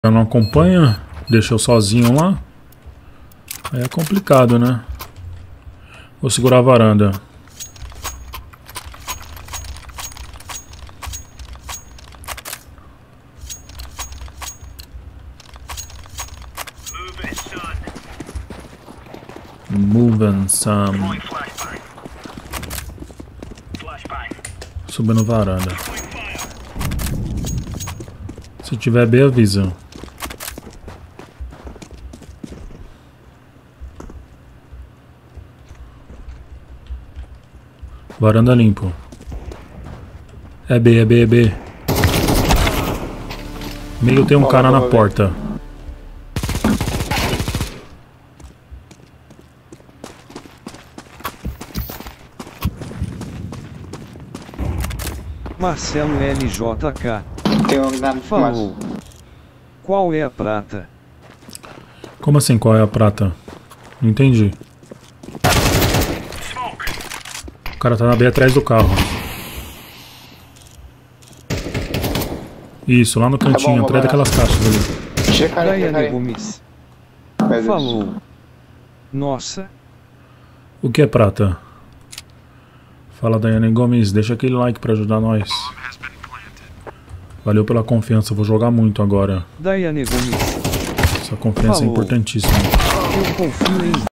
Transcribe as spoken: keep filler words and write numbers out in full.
Não acompanha, deixa eu sozinho lá. Aí é complicado, né? Vou segurar a varanda. Moving some. Subindo varanda. Se tiver B, avisa. Varanda limpo. É B, é B, é B. Meio tem um cara na porta. Marcelo L J K. Tem um na Falou. Qual é a prata? Como assim, qual é a prata? Não entendi. O cara tá na B atrás do carro. Isso, lá no cantinho, bom, atrás daquelas caixas ali. Checa aí, checa Daiane aí. Gomes. Faz isso. Falou. Nossa. O que é prata? Fala, Daiane Gomes, deixa aquele like pra ajudar nós. Valeu pela confiança, vou jogar muito agora. Daiane Gomes. Essa confiança é Falou. importantíssima. Eu confio em